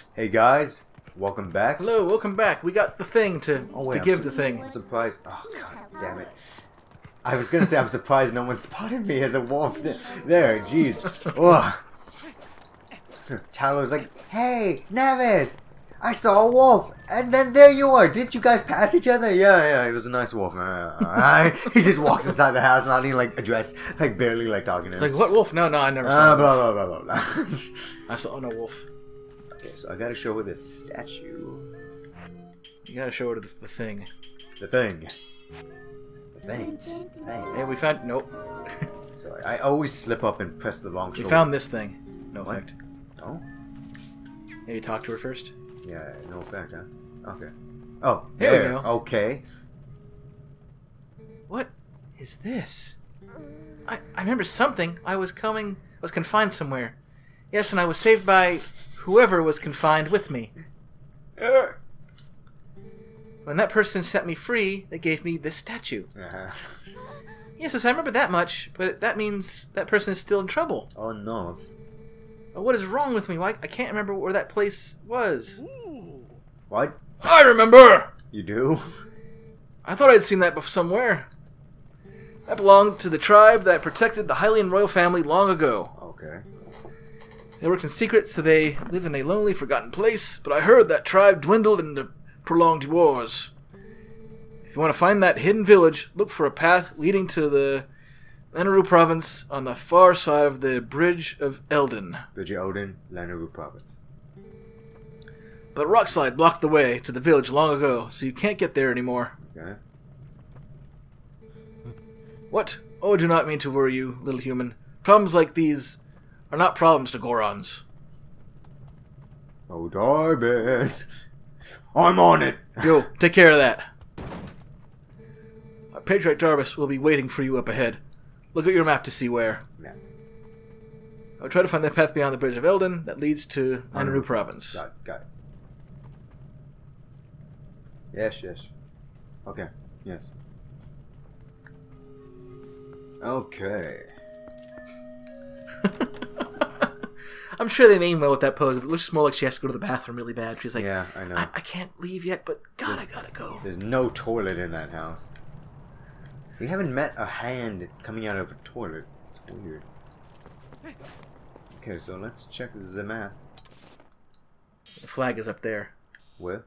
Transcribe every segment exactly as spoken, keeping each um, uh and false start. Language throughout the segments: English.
Hey guys, welcome back. Hello, welcome back. We got the thing to, Oh, wait, to I'm give su- the thing. I'm surprised. Oh god damn it. I was gonna say I'm surprised no one spotted me as a wolf. There, jeez. Ugh. Tyler was like, hey, Nevis, I saw a wolf. And then there you are. Didn't you guys pass each other? Yeah, yeah, he was a nice wolf. Uh, he just walks inside the house, not even like addressed, like barely like talking to him. It's like, what wolf? No, no, I never saw Uh, a blah, wolf. blah, blah, blah, blah. I saw no wolf. Okay, so I gotta show her this statue. You gotta show her the, the thing. The thing. The thing. Thing. Hey, we found... Nope. Sorry, I always slip up and press the wrong We shoulder. found this thing. No What? effect. No? Maybe talk to her first? Yeah, no effect, huh? Okay. Oh, There we there. go. Okay. What is this? I, I remember something. I was coming... I was confined somewhere. Yes, and I was saved by whoever was confined with me. Uh. When that person set me free, they gave me this statue. Uh-huh. Yes, yes, I remember that much, but that means that person is still in trouble. Oh no. What is wrong with me? Why I can't remember where that place was. What? I remember! You do? I thought I'd seen that bef- somewhere. That belonged to the tribe that protected the Hylian royal family long ago. Okay. They worked in secret, so they lived in a lonely, forgotten place, but I heard that tribe dwindled in the prolonged wars. If you want to find that hidden village, look for a path leading to the Lanaroo province on the far side of the Bridge of Eldon. Bridge of Odin, Lanaroo province. But a rock slide blocked the way to the village long ago, so you can't get there anymore. Okay. What? Oh, do not mean to worry you, little human. Problems like these are not problems to Gorons. Oh, Darbus. I'm on it. Yo, take care of that. Our Patriarch Darbus will be waiting for you up ahead. Look at your map to see where. Yeah. I'll try to find the path beyond the Bridge of Eldon that leads to Lanaroo province. Got it, got it. Yes, yes. Okay, yes. Okay. I'm sure they mean well with that pose, but it looks just more like she has to go to the bathroom really bad. She's like, Yeah, I know. I, I can't leave yet, but God, I gotta go. There's no toilet in that house. We haven't met a hand coming out of a toilet. It's weird. Okay, so let's check the map. The flag is up there. Where?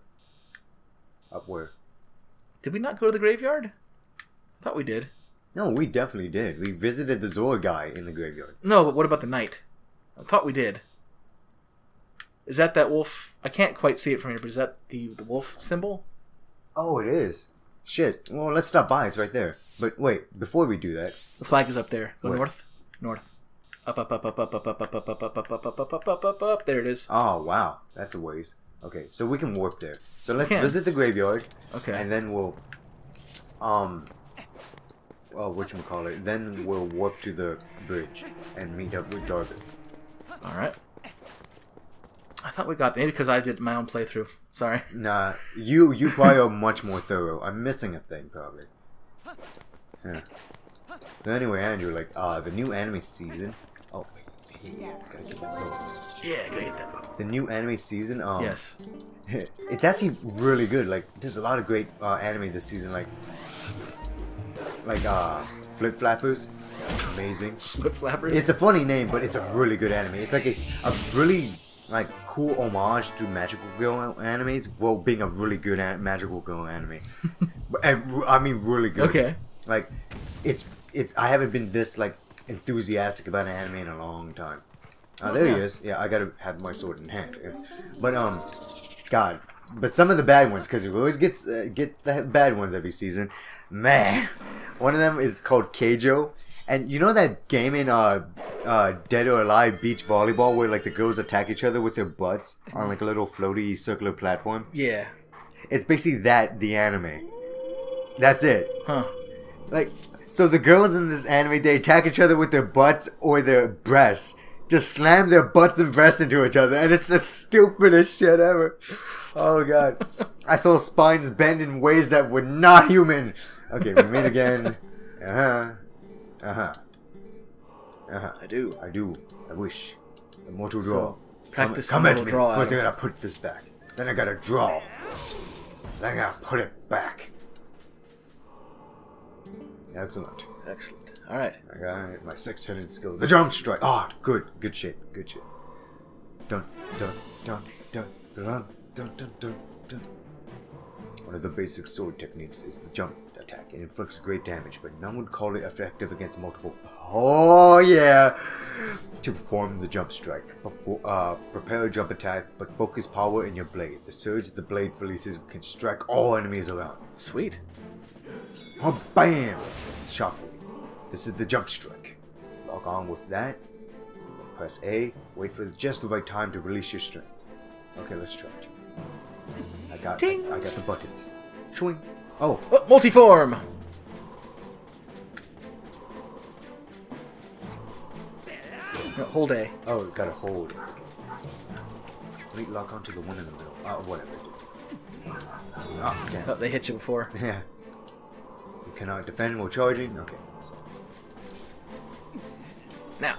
Up where? Did we not go to the graveyard? I thought we did. No, we definitely did. We visited the Zor guy in the graveyard. No, but what about the knight? I thought we did. Is that that wolf? I can't quite see it from here, but is that the, the wolf symbol? Oh, it is. Shit. Well, let's stop by. It's right there. But wait, before we do that... The flag is up there. Go Where? north. North. Up, up, up, up, up, up, up, up, up, up, up, up, up, up, up, up, up, up, up. There it is. Oh, wow. That's a ways. Okay, so we can warp there. So let's We can. visit the graveyard. Okay. And then we'll... Um... Well, whatchamacallit. Then we'll warp to the bridge and meet up with Darbus. Alright. I thought we got... Maybe because I did my own playthrough. Sorry. Nah, you you probably are much more thorough. I'm missing a thing, probably. Yeah. So anyway, Andrew, like, uh, the new anime season... Oh, wait. Yeah, gotta get that book. Yeah, gotta get that book. The new anime season, um... Yes. It's actually really good. Like, there's a lot of great uh, anime this season, like... Like, uh, Flip Flappers. Amazing. Flip Flappers? It's a funny name, but it's a really good anime. It's like a, a really, like, cool homage to magical girl animes, while being a really good an magical girl anime. But, and, I mean, really good. Okay. Like, it's, it's, I haven't been this, like, enthusiastic about an anime in a long time. Uh, Oh, there yeah. he is. Yeah, I gotta have my sword in hand. Yeah. But, um, God. But some of the bad ones, because we always get, uh, get the bad ones every season. Man. One of them is called Keijo. And you know that game in uh, uh, Dead or Alive Beach Volleyball where like the girls attack each other with their butts on like a little floaty circular platform? Yeah. It's basically that, the anime. That's it. Huh. Like, so the girls in this anime, they attack each other with their butts or their breasts. Just slam their butts and breasts into each other. And it's the stupidest shit ever. Oh god. I saw spines bend in ways that were not human. Okay, we meet again. Uh-huh. Uh-huh. Uh-huh. I do. I do. I wish. The mortal draw. So, Practice come, the come at little me. draw. First I Adam. gotta put this back. Then I gotta draw. Then I gotta put it back. Excellent. Excellent. All right. I got my six-handed skill. The jump strike. Ah, oh, good. Good shit. Good shit. Dun, dun, dun, dun, dun, dun, dun, dun, dun. One of the basic sword techniques is the jump attack. It inflicts great damage, but none would call it effective against multiple. F oh yeah! To perform the jump strike, before, uh, prepare a jump attack, but focus power in your blade. The surge the blade releases can strike all enemies around. Sweet. Oh, bam! Shockwave. This is the jump strike. Log on with that. Press A. Wait for just the right time to release your strength. Okay, let's try it. I got. Ting. I, I got the buttons. Swing. Oh. Oh, multiform. No, hold A. Oh, gotta hold. Wait, lock onto the one in the middle. Oh, whatever. Oh, damn. Oh, they hit you before. Yeah. You cannot defend while charging. Okay. So. Now.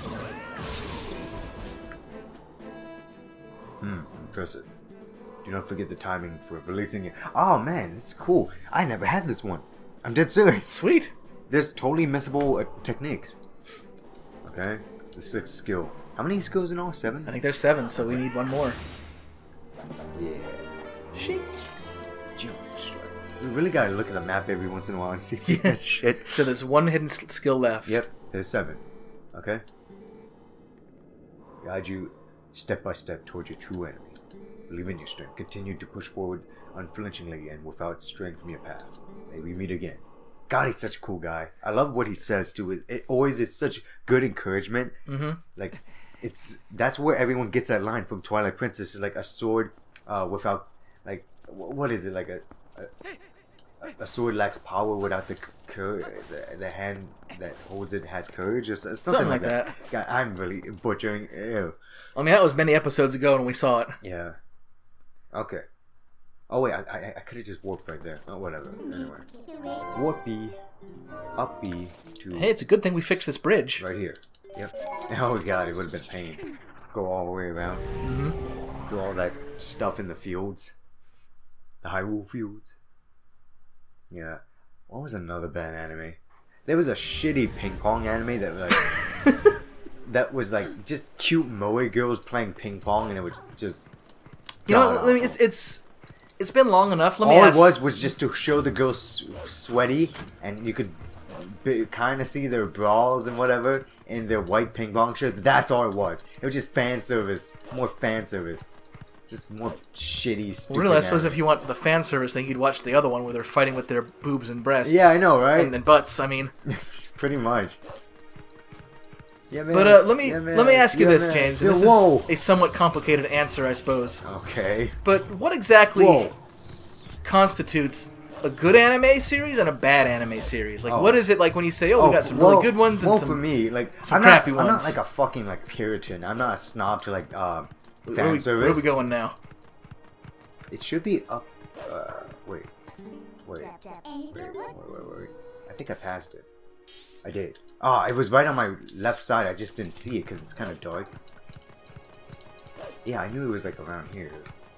Hmm. Impressive. Do not forget the timing for releasing it. Oh man, this is cool. I never had this one. I'm dead serious. Sweet. There's totally messable uh, techniques. Okay. The sixth skill. How many skills in all? Seven? I think there's seven, so we need one more. Yeah. Shit. Jump strike. We really gotta look at the map every once in a while and see if that's shit. So there's one hidden s- skill left. Yep. There's seven. Okay. Guide you step by step towards your true enemy. Believe in your strength. Continue to push forward unflinchingly and without straying from your path. May we meet again. God, he's such a cool guy. I love what he says too. It, it always is such good encouragement. Mm-hmm. Like, it's that's where everyone gets that line from Twilight Princess. Is like a sword uh, without, like, what is it? Like a a, a sword lacks power without the courage. The, the hand that holds it has courage, or something, Something like like that. that. God, I'm really butchering. Ew. I mean, that was many episodes ago when we saw it. Yeah. Okay. Oh wait, I I, I could have just warped right there. Oh, whatever. Anyway, warp B, up B to Hey, it's a good thing we fixed this bridge. right here. Yep. Oh god, it would have been pain. Go all the way around. Mm-hmm. Do all that stuff in the fields. The Hyrule Fields. Yeah. What was another bad anime? There was a shitty ping pong anime that like that was like just cute moe girls playing ping pong, and it was just. You know, god I mean, awful. it's it's it's been long enough. Let me All ask. it was was just to show the girls sweaty, and you could kind of see their bras and whatever in their white ping pong shirts. That's all it was. It was just fan service, more fan service, just more shitty. Stupid Really, I suppose anime. if you want the fan service thing, you'd watch the other one where they're fighting with their boobs and breasts. Yeah, I know, right? And, and butts. I mean. Pretty much. Yeah, man. But uh, let me yeah, let me ask you yeah, this, man. James. Yeah, This whoa. is a somewhat complicated answer, I suppose. Okay. But what exactly Whoa. constitutes a good anime series and a bad anime series? Like, Oh. what is it like when you say, "Oh, we got some well, really good ones and well, some for me, like some I'm crappy not, I'm ones." not like a fucking like Puritan. I'm not a snob to like uh, fan where, are we, service. where are we going now? It should be up. Uh, wait, wait, wait, wait, wait, wait, wait. I think I passed it. I did. Ah, oh, it was right on my left side. I just didn't see it because it's kind of dark. Yeah, I knew it was like around here.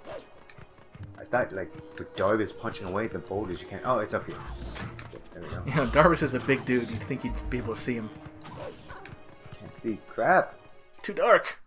I thought like with Darvis punching away at the boulders, you can't. Oh, it's up here. There we go. You know, Darvis is a big dude. You'd think you'd be able to see him. Can't see crap. It's too dark.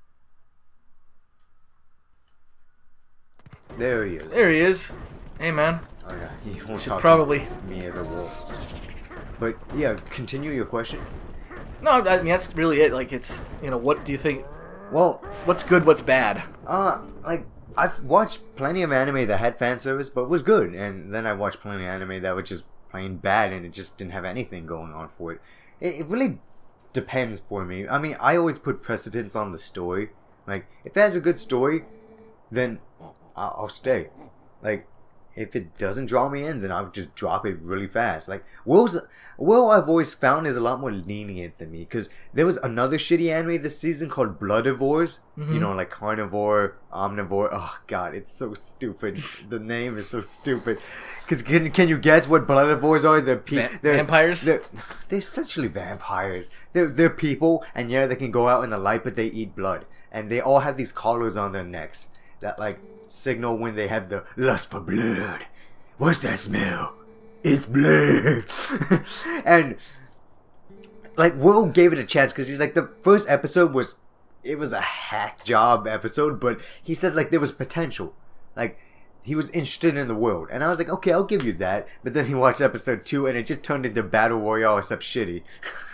There he is. There he is. Hey, man. Oh yeah, he won't Should talk probably- to me as a wolf. But yeah, continue your question. No, I mean that's really it. Like, it's you know, what do you think? Well, What's good? What's bad? uh, like I've watched plenty of anime that had fan service, but was good, and then I watched plenty of anime that was just plain bad, and it just didn't have anything going on for it. It, it really depends for me. I mean, I always put precedence on the story. Like, if it has a good story, then I'll, I'll stay. Like, if it doesn't draw me in, then I'll just drop it really fast. Like, Will's, Will I've always found is a lot more lenient than me, because there was another shitty anime this season called Bloodivores. Mhm. You know, like carnivore, omnivore. Oh god, it's so stupid. The name is so stupid. Because can, can you guess what Bloodivores are? They're, pe- Va- they're vampires? They're, they're essentially vampires. They're, they're people, and yeah, they can go out in the light, but they eat blood. and they all have these collars on their necks that like signal when they have the lust for blood. What's that smell? It's blood. And like Will gave it a chance because he's like, the first episode was, it was a hack job episode, but he said like there was potential, like he was interested in the world, and I was like, okay, I'll give you that. But then he watched episode two, and it just turned into battle royale except shitty.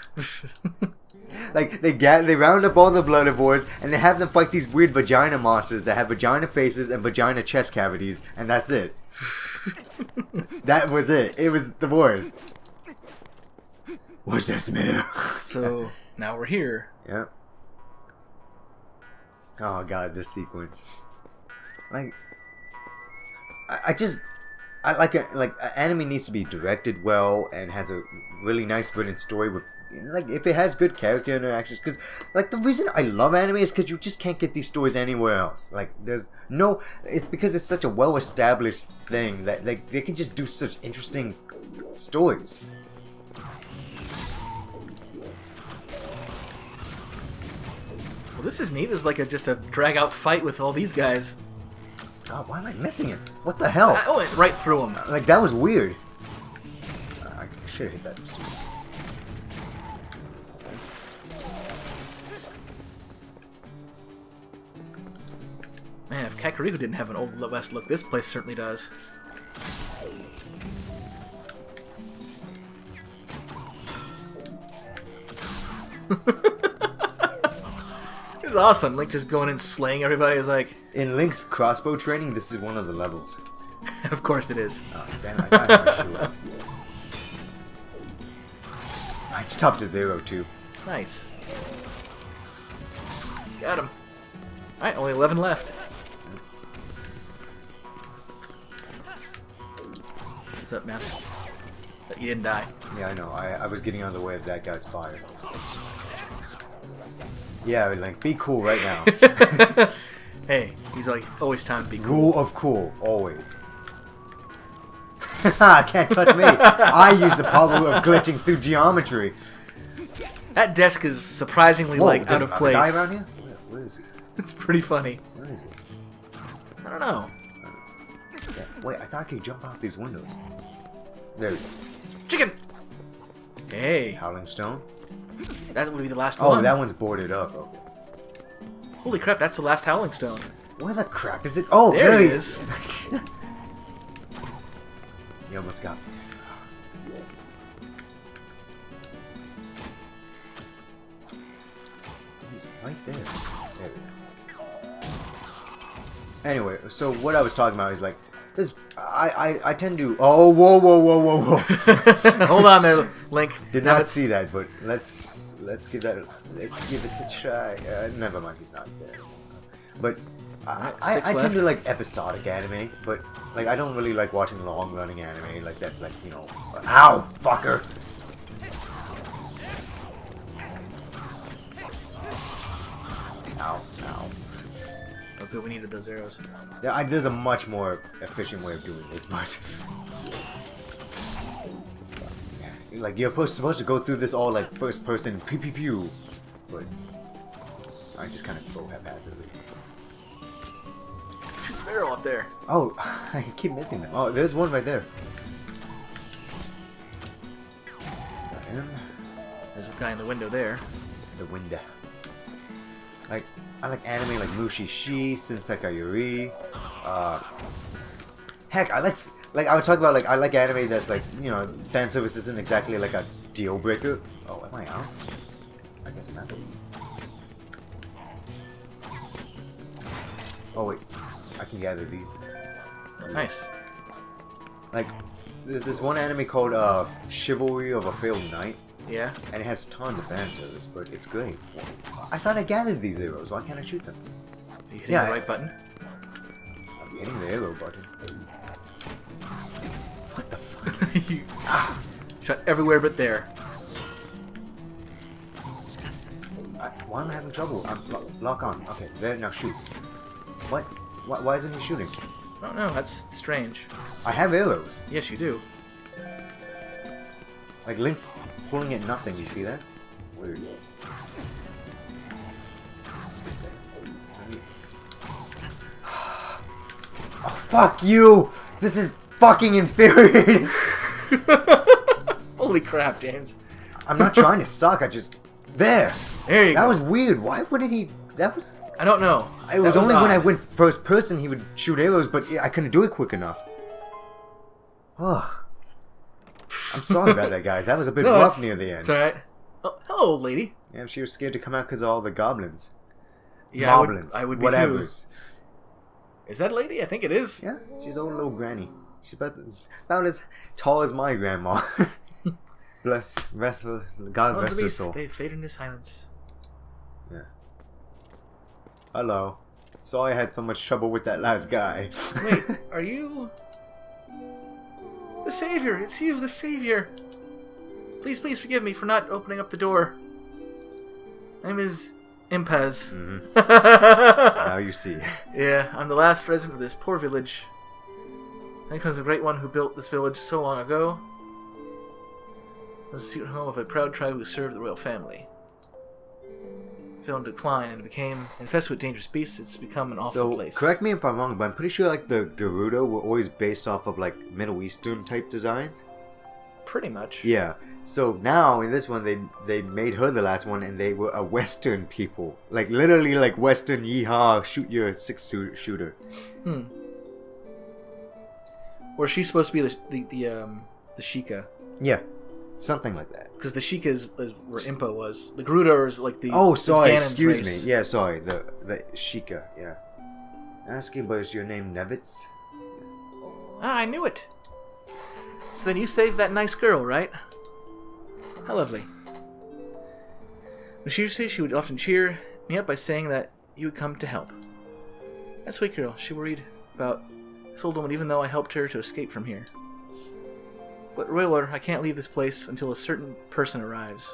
Like they get, they round up all the bloodivores, and they have them fight these weird vagina monsters that have vagina faces and vagina chest cavities, and that's it. That was it. It was the worst. What's that smell? So now we're here. Yeah. Oh god, this sequence. Like, I, I just, I like a like an anime needs to be directed well and has a really nice written story with, like, if it has good character interactions. Because like the reason I love anime is because you just can't get these stories anywhere else. Like there's no, it's because it's such a well established thing that like they can just do such interesting stories. Well, this is neat. There's like a just a drag-out fight with all these guys. God, why am I missing it? What the hell? I went right through them. Like, that was weird. I should have hit that. Man, if Kakariko didn't have an Old West look, this place certainly does. It's awesome. Link just going in slaying everybody is like... In Link's crossbow training, this is one of the levels. Of course it is. Oh, damn, I got my shoe up. It's tough to zero, too. Nice. Got him. Alright, only eleven left. What's up, man? You didn't die. Yeah, I know. I, I was getting out of the way of that guy's fire. Yeah, Link, be cool right now. Hey, he's like, always time to be cool. Rule of cool, always. Can't touch me. I use the power of glitching through geometry. That desk is surprisingly, Whoa, like, out of place. Guy around here? Where, where is he? It's pretty funny. Where is he? I don't know. Yeah, wait, I thought I could jump off these windows. There we go. Chicken! Hey. Howling Stone? That would be the last Oh, one. that one's boarded up. Okay. Holy crap, that's the last Howling Stone. Where the crap is it? Oh, there, there he he is. You almost got me. He's right there. There we go. Anyway, so what I was talking about is like this. I I, I tend to. Oh, whoa, whoa, whoa, whoa, whoa! Hold on there, Link. Did Now not it's... see that, but let's let's give that. Let's give it a try. Uh, never mind, he's not there. But I Right, I, I left. tend to like episodic anime, but like I don't really like watching long running anime. Like that's like you know. Ow, fucker! Ow, ow. Oh, good, we needed those arrows. Yeah, I, there's a much more efficient way of doing this, but like you're supposed supposed to go through this all like first person, pew pew pew, but I just kind of go haphazardly. Shoot the barrel up there. Oh, I keep missing them. Oh, there's one right there. Got him. There's a guy in the window there. The window. Like, I like anime like Mushishi, Senseikai Yuri. Uh, heck, I like like I would talk about like I like anime that's like you know fan service isn't exactly like a deal breaker. Oh, am I out? I guess I'm not. Oh wait, I can gather these. Nice. Like, there's this one anime called uh, Chivalry of a Failed Knight. Yeah. And it has tons of fan service, but it's great. I thought I gathered these arrows. Why can't I shoot them? Are you hitting Yeah, the I- right button? I'm hitting the arrow button. What the fuck? You shot everywhere but there. I, why am I having trouble? I'm lo lock on. Okay, there. Now shoot. What? Why, why isn't he shooting? I don't know. That's strange. I have arrows. Yes, you do. Like Link's pulling at nothing. You see that? Weird. Fuck you! This is fucking infuriating. Holy crap, James. I'm not trying to suck, I just... There! There you that go. That was weird. Why wouldn't he... That was... I don't know. It was, was only odd. when I went first person he would shoot arrows, but I couldn't do it quick enough. Ugh. I'm sorry about that, guys. That was a bit no, rough near the end. It's alright. Oh, hello, old lady. Yeah, she was scared to come out because of all the goblins. Yeah, Moblins. I would, I would be whatevers. Too. Is that a lady? I think it is. Yeah, she's an old little granny. She's about, about as tall as my grandma. Bless, rest her, God Oh, rest the her beast. soul. They fade into silence. Yeah. Hello. Sorry I had so much trouble with that last guy. Wait, are you... The Savior! It's you, the Savior! Please, please forgive me for not opening up the door. My name is Impez. Mm-hmm. Now you see. Yeah, I'm the last resident of this poor village. Then comes the great one who built this village so long ago. It was the secret home of a proud tribe who served the royal family. It fell in decline and became infested with dangerous beasts. It's become an awful so, place. correct me if I'm wrong, but I'm pretty sure like the Gerudo were always based off of like Middle Eastern type designs. Pretty much. Yeah. So now in this one they they made her the last one and they were a Western people. Like literally like Western yeehaw shoot your six shooter. Hmm. Or she's supposed to be the the, the um the Sheikah. Yeah. Something like that. Because the Sheikah is, is where Impa was. The Gerudo is like the Oh, is sorry, Ganon's excuse race. me. Yeah, sorry. The the Sheikah, yeah. Asking, but is your name Nevitz? Ah, I knew it. So then you saved that nice girl, right? How lovely. When she used to say she would often cheer me up by saying that you would come to help. That sweet girl, she worried about this old woman even though I helped her to escape from here. But Roiler, I can't leave this place until a certain person arrives.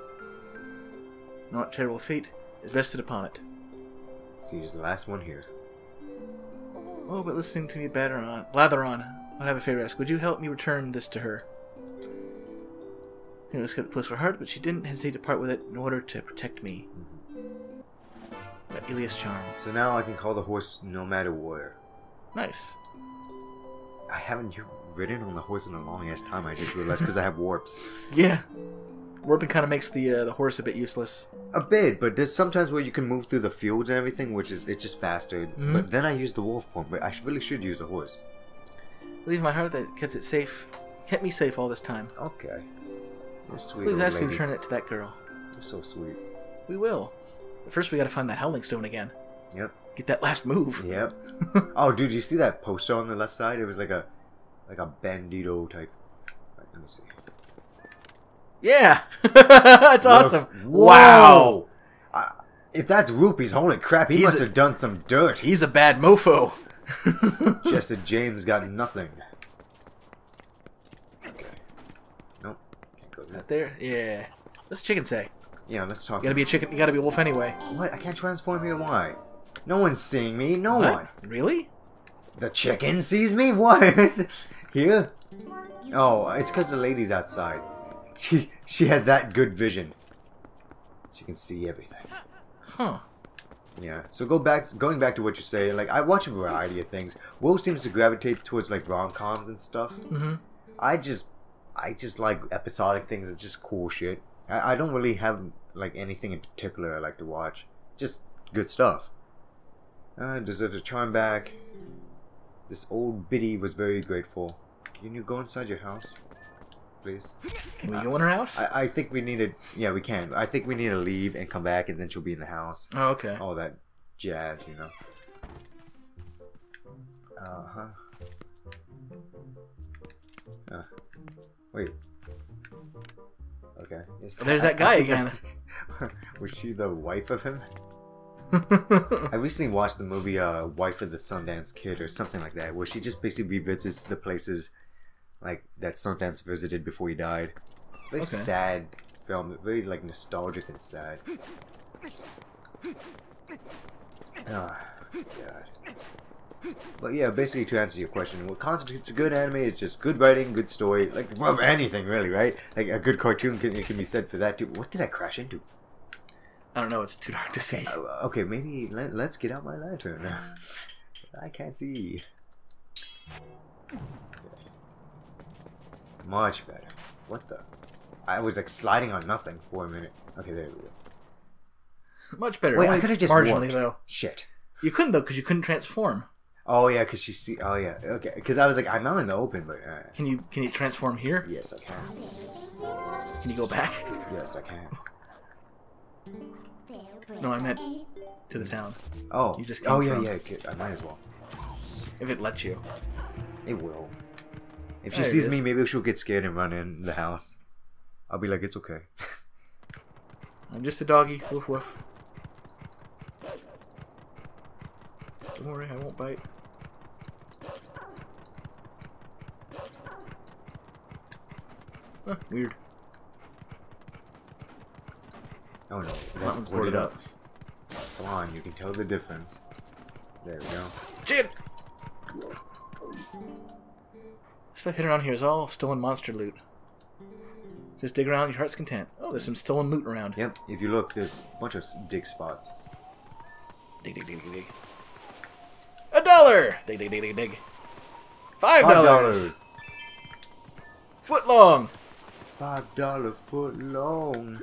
Not terrible fate is vested upon it. See, he's the last one here. Oh, but listening to me batter on, blather on, I'd have a favor to ask. Would you help me return this to her? It was kept close to her heart, but she didn't hesitate to part with it in order to protect me. Mm-hmm. But Ilya's charm. So now I can call the horse Nomad Warrior. Nice. I haven't ridden on the horse in a long ass time. I just realized because I have warps. Yeah. Warping kind of makes the uh, the horse a bit useless. A bit, but there's sometimes where you can move through the fields and everything, which is it's just faster. Mm-hmm. But then I use the wolf form, but I really should use the horse. Believe in my heart that it kept it safe, kept me safe all this time. Okay. You're sweet. Please ask lady. you to return it to that girl. You're so sweet. We will. But first we gotta find that Howling Stone again. Yep. Get that last move. Yep. Oh, dude, you see that poster on the left side? It was like a, like a bandito type. Right, let me see. Yeah, that's Look. awesome. Whoa! Wow. Uh, if that's rupees, holy crap, he He's must a- have done some dirt. He's a bad mofo. Jester James got nothing. Okay. Nope. Can't go there. Not there. Yeah. What's the chicken say? Yeah, let's talk. You gotta be a chicken. You gotta be a wolf anyway. What? I can't transform here. Why? No one's seeing me. No What? one. Really? The chicken sees me? What? Here? Oh, it's because the lady's outside. She she has that good vision. She can see everything. Huh. Yeah. So go back, going back to what you say. Like I watch a variety of things. Will seems to gravitate towards like rom-coms and stuff. Mm-hmm. I just, I just like episodic things. It's just cool shit. I, I don't really have like anything in particular I like to watch. Just good stuff. Uh, deserves a charm back. This old biddy was very grateful. Can you go inside your house, please? Can we go in her house? I, I think we need to. Yeah, we can. I think we need to leave and come back, and then she'll be in the house. Oh, okay. All that jazz, you know. Uh huh. Uh, wait. Okay. Yes. There's that guy again. Was she the wife of him? I recently watched the movie uh, Wife of the Sundance Kid or something like that, where she just basically revisits the places like that Sundance visited before he died. It's a very Okay. sad film, very like nostalgic and sad. Oh, God. But yeah, basically to answer your question, what constitutes a good anime is just good writing, good story, like of anything really, right? Like a good cartoon can, it can be said for that too. What did I crash into? I don't know. It's too dark to say. Uh, okay, maybe let, let's get out my lantern. I can't see. Much better. What the? I was like sliding on nothing for a minute. Okay, there we go. Much better. Wait, Only I could have just marginally warped. though. Shit. You couldn't though because you couldn't transform. Oh yeah, cause she see. Oh yeah, okay. Because I was like, I'm out in the open, but uh, Can you can you transform here? yes, I can. Can you go back? Yes, I can. No, I meant to the town. Oh, You just came oh yeah, from- yeah. okay, I might as well. If it lets you. It will. If she There it sees is. me, maybe she'll get scared and run in the house. I'll be like, it's okay. I'm just a doggy. Woof woof. Don't worry, I won't bite. Huh, weird. Oh no, That let's one's put boarded it up. Come on, you can tell the difference. There we go. Jin! Stuff hidden around here is all stolen monster loot. Just dig around your heart's content. Oh, there's some stolen loot around. Yep, if you look, there's a bunch of dig spots. Dig, dig, dig, dig, dig. A dollar! Dig, dig, dig, dig, dig. Five Five dollars! dollars. Foot long! Five dollars foot long.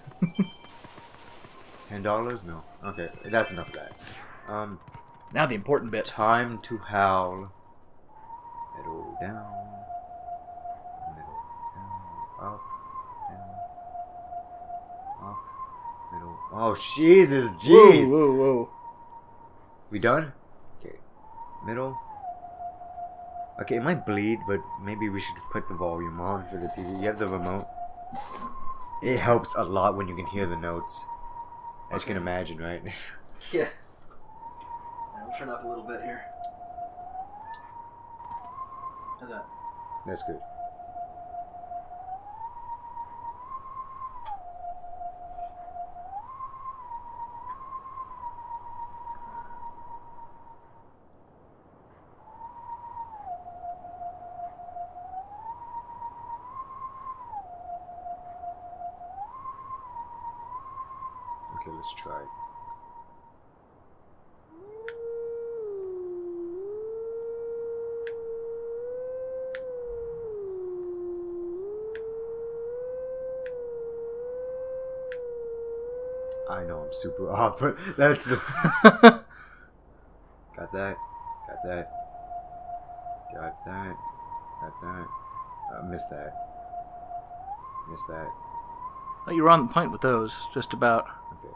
Ten dollars? No. Okay, that's enough of that. Um, Now the important bit. time to howl. Middle down. Middle down. Up. Down. Up. Middle. Oh Jesus! Jeez. Whoa, whoa, whoa. We done? Okay. Middle. Okay, it might bleed, but maybe we should put the volume on for the T V. You have the remote. It helps a lot when you can hear the notes. As you can imagine, right? Yeah. I'll turn up a little bit here. How's that? That's good. Okay, let's try it. I know I'm super off, but that's the... Got that. Got that. Got that. Got that. Uh, missed that. Missed that. Oh, you were on the point with those, just about. Okay.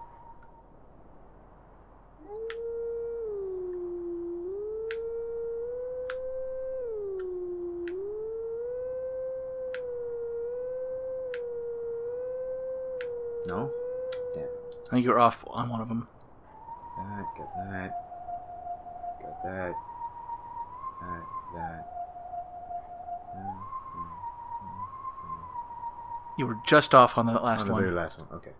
No? Damn. I think you were off on one of them. That, got that. Got that. That, that. Mm, mm, mm, You were just off on the mm. last On the one. very last one, okay.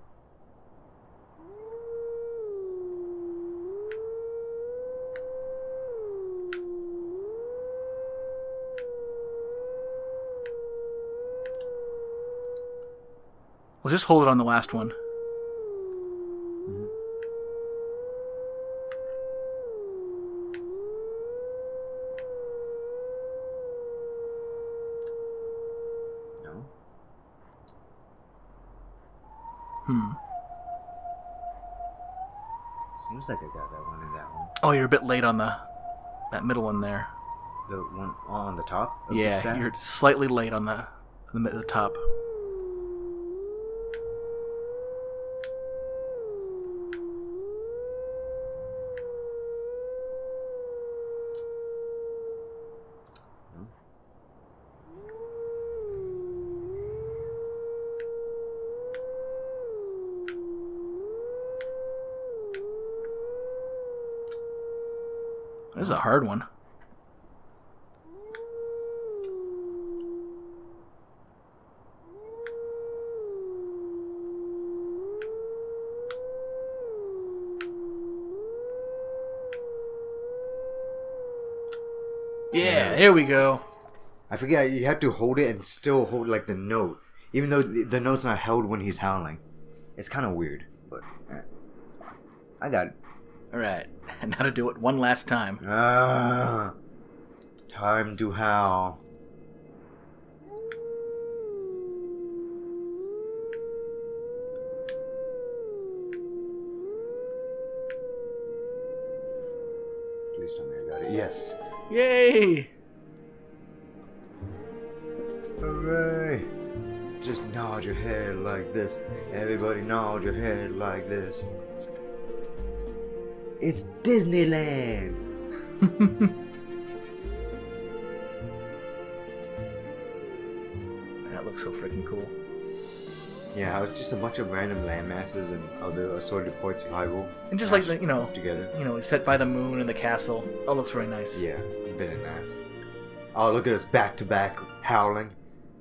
Well, just hold it on the last one. Mhm. No? Hmm. Seems like I got that one in that one. Oh, you're a bit late on the that middle one there. The one on the top of the Yeah, stack? you're slightly late on the the, mid- the top. This is a hard one. Yeah, there we go. I forget, you have to hold it and still hold like the note. Even though the the note's not held when he's howling. It's kind of weird, but eh, it's fine. I got it. All right, and now to do it one last time. Ah, Time to howl. Please tell me I got it. Yes. Yay! Hooray! Just nod your head like this. Everybody nod your head like this. It's Disneyland! That looks so freaking cool. Yeah, it's just a bunch of random landmasses and other assorted parts of Hyrule. And just like, the, you know, together. You know, it's set by the moon and the castle. All looks very nice. Yeah, very nice. Oh, look at us back to back howling.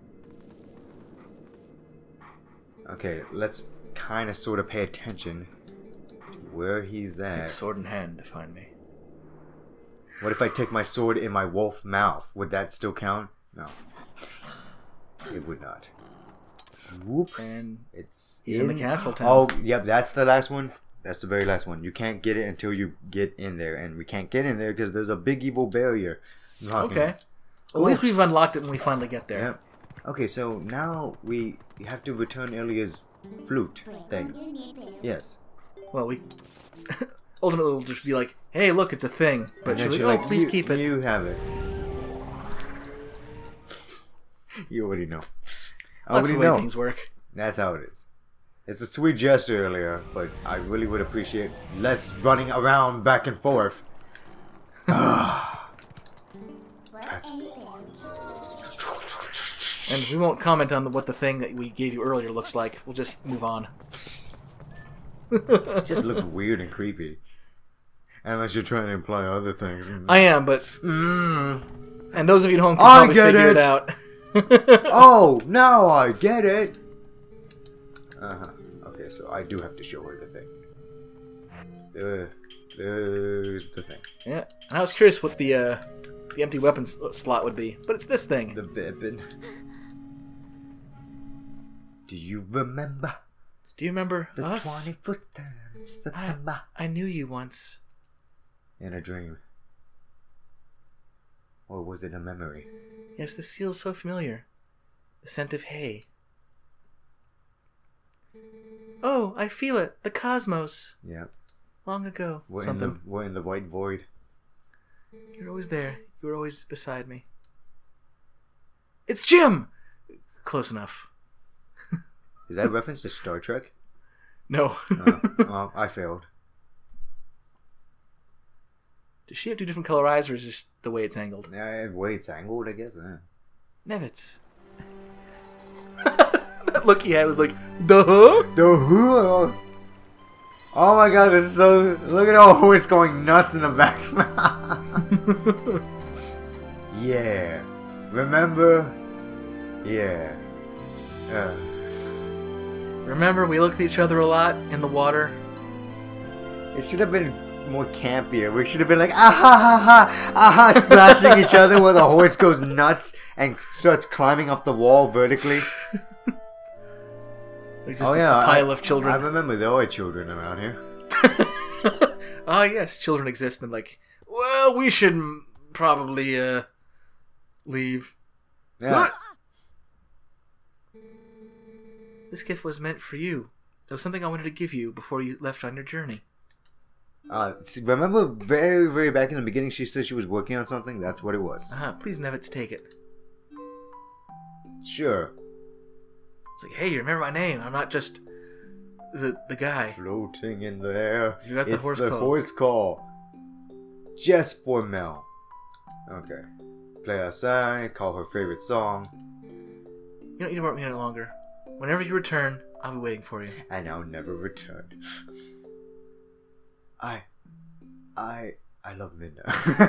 Okay, let's kind of sort of pay attention to where he's at. Sword in hand to find me. What if I take my sword in my wolf mouth? Would that still count? No. It would not. Whoop. And it's he's in, in the castle town. Oh, yep, that's the last one. That's the very last one. You can't get it until you get in there. And we can't get in there because there's a big evil barrier. Okay. Us. At least we've unlocked it when we finally get there. Yep. Okay, so now we have to return Ilya's flute thing. Yes. Well, we ultimately will just be like, "Hey, look, it's a thing." But she'll be like, "Oh, please keep it." You have it. You already know. I That's already the way know. things work. That's how it is. It's a sweet gesture earlier, but I really would appreciate less running around back and forth. And we won't comment on the, what the thing that we gave you earlier looks like. We'll just move on. It just looked weird and creepy. Unless you're trying to imply other things. I am, but... Mm, and those of you at home can I probably get figure it, it out. Oh, now I get it! Uh-huh. Okay, so I do have to show her the thing. Uh, there's the thing. Yeah, and I was curious what the, uh, the empty weapons slot would be, but it's this thing. The weapon. Do you remember? Do you remember the us? twenty-foot September. I, I knew you once. In a dream. Or was it a memory? Yes, this feels so familiar. The scent of hay. Oh, I feel it. The cosmos. Yep. Long ago. We're Something. in the we're in the white void. You're always there. You were always beside me. It's Jim! Close enough. Is that a reference to Star Trek? No. uh, well, I failed. Does she have two different color eyes, or is it just the way it's angled? Yeah, the way it's angled, I guess. Eh. Nevitz. That look he had was like, duh? Duh. Oh my god, it's so... Look at our horse going nuts in the back. Yeah. Remember? Yeah. Uh. Remember, we looked at each other a lot in the water? It should have been more campier. We should have been like, ah ha ha ha, ah ha, splashing each other while the horse goes nuts and starts climbing up the wall vertically. Like just Oh a yeah, pile I, of children. I remember there are children around here. Ah yes, children exist, and like, well, we should m- probably uh leave. Yeah. This gift was meant for you. It was something I wanted to give you before you left on your journey. Uh, see, remember very, very back in the beginning, she said she was working on something. That's what it was. Uh-huh. Please, Nevitz, take it. Sure. It's like, hey, you remember my name? I'm not just the the guy. Floating in the air. You got the it's horse the call. horse call. Just for Mel. Okay. Play outside. Call her favorite song. You don't need to work me any longer. Whenever you return, I'll be waiting for you. And I'll never return. I, I, I love Minna.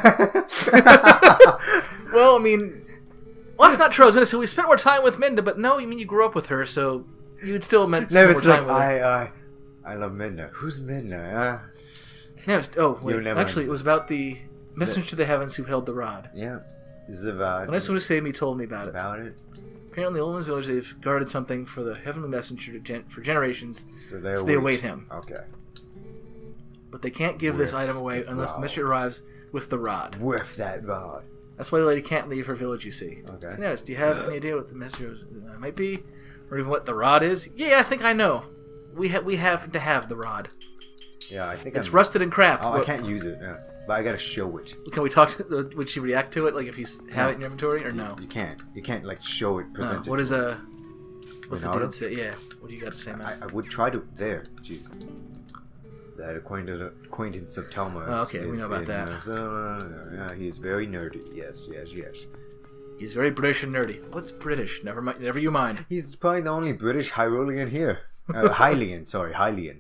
Well, I mean, well, that's not true. I was gonna say we spent more time with Minda, but no, you mean you grew up with her, so you'd still meant No, spend more it's time like with her. I, I, I love Minna. Who's Minna? Uh, No, it's, oh wait, You'll never actually, it was about the messenger to the heavens who held the rod. yeah, Zavad. The next one who saved me told me about it. about it. Apparently, Ulman's village they've guarded something for the heavenly messenger to gen- for generations, So they, so await. they await him. Okay. But they can't give this With item away the unless the rod. messenger arrives with the rod. With that rod. That's why the lady can't leave her village, you see. Okay. So anyways, do you have any idea what the mystery was, uh, might be? Or even what the rod is? Yeah, I think I know. We, ha- we happen to have the rod. Yeah, I think It's I'm... rusted and cracked. Oh, I What- can't use it. Yeah. But I gotta show it. Can we talk to... Uh, would she react to it, like if he's have it in your inventory, or no? You can't. You can't, like, show it, No. present it. What is a... What's the Ronaldo? dude say? Yeah. What do you got to say, man? I, I would try to... There. Jeez. That acquaintance, acquaintance of Telma Oh, okay, we is know about in, that. Uh, yeah, he's very nerdy. Yes, yes, yes. He's very British and nerdy. What's British? Never mind. Never you mind. He's probably the only British Hyrulean here. Uh, Hylian, sorry, Hylian.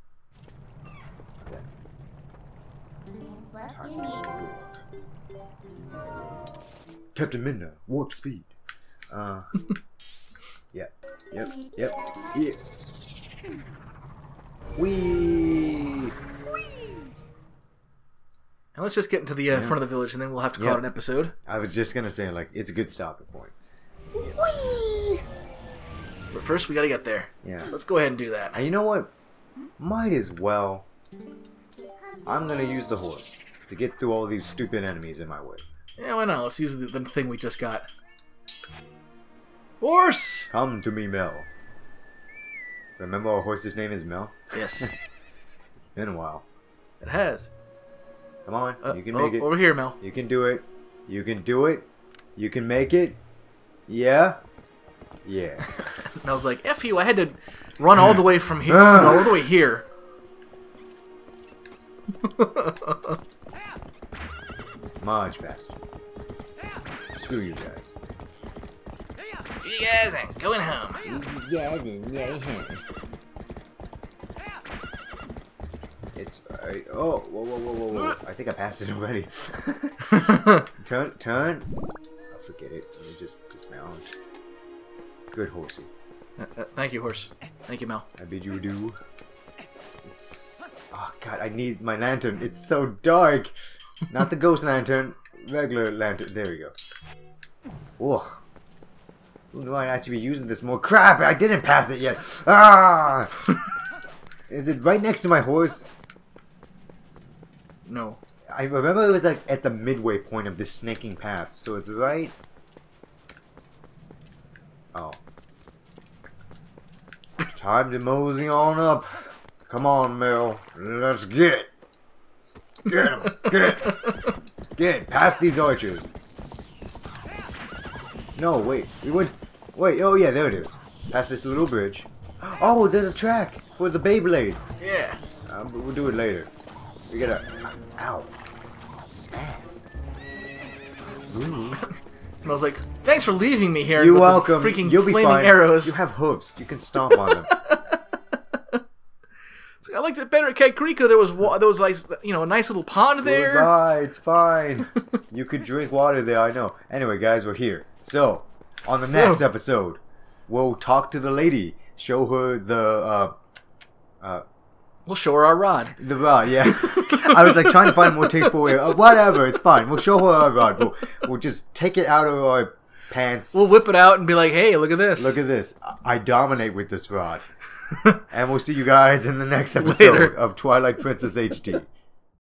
Captain Midna, warp speed. Uh, yep, yep, yep, yeah. Wee. And let's just get into the uh, front of the village, and then we'll have to call Yep. it an episode. I was just gonna say, like, it's a good stopping point. But first, we gotta get there. Yeah. Let's go ahead and do that. And you know what? Might as well. I'm gonna use the horse to get through all these stupid enemies in my way. Yeah, why not? Let's use the, the thing we just got. Horse! Come to me, Mel. Remember our horse's name is Mel? Yes, It's been a while. it has. Come on, Uh, you can oh, make it. Over here, Mel. You can do it. You can do it. You can make it. Yeah? Yeah. Mel's like, F you, I had to run all the way from here. all the way here. Much faster. Screw you guys. You guys ain't going home. It's alright. Oh, whoa, whoa, whoa, whoa, whoa. I think I passed it already. turn, turn. I'll forget it. Let me just dismount. Good horsey. Uh, uh, thank you, horse. Thank you, Mel. I bid you adieu. It's... Oh, God, I need my lantern. It's so dark. Not the ghost lantern. Regular lantern. There we go. Ugh. Who knew I'd actually be using this more? Crap! I didn't pass it yet. Ah! Is it right next to my horse? No. I remember it was like at the midway point of this snaking path, so it's right. Oh. Time to mosey on up. Come on, Mel. Let's get. Get him. Get. Get past these archers. No, wait. We went. Wait. Oh yeah, there it is. Past this little bridge. Oh, there's a track for the Beyblade. Yeah. Um, but we'll do it later. We gotta. Ow. Ass. Ooh. Mel's like, thanks for leaving me here. You're with the welcome. Freaking You'll be flaming fine. arrows. You have hooves. You can stomp on them. It's like, I liked it better at Kakariko. There was wa- there was like you know a nice little pond there. Goodbye. It's fine. You could drink water there. I know. Anyway, guys, we're here. So, on the So- next episode, we'll talk to the lady. Show her the. Uh, uh, We'll show her our rod. The rod, yeah. I was like trying to find a more tasteful way. Uh, whatever, it's fine. We'll show her our rod. We'll, we'll just take it out of our pants. We'll whip it out and be like, hey, look at this. Look at this. I dominate with this rod. And we'll see you guys in the next episode Later. of Twilight Princess H D.